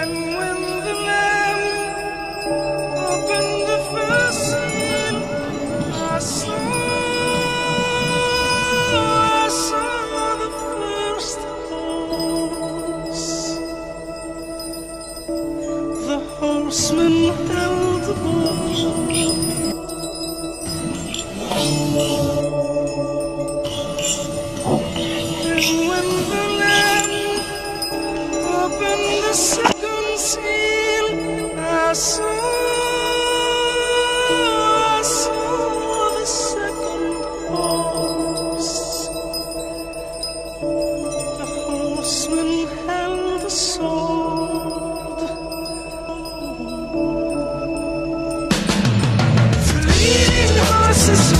And when the Lamb opened the first seal, I saw the first horse. The horseman held the bow. And when the Lamb opened the second seal, I saw the second horse. The horseman held the sword. Fleeing horses.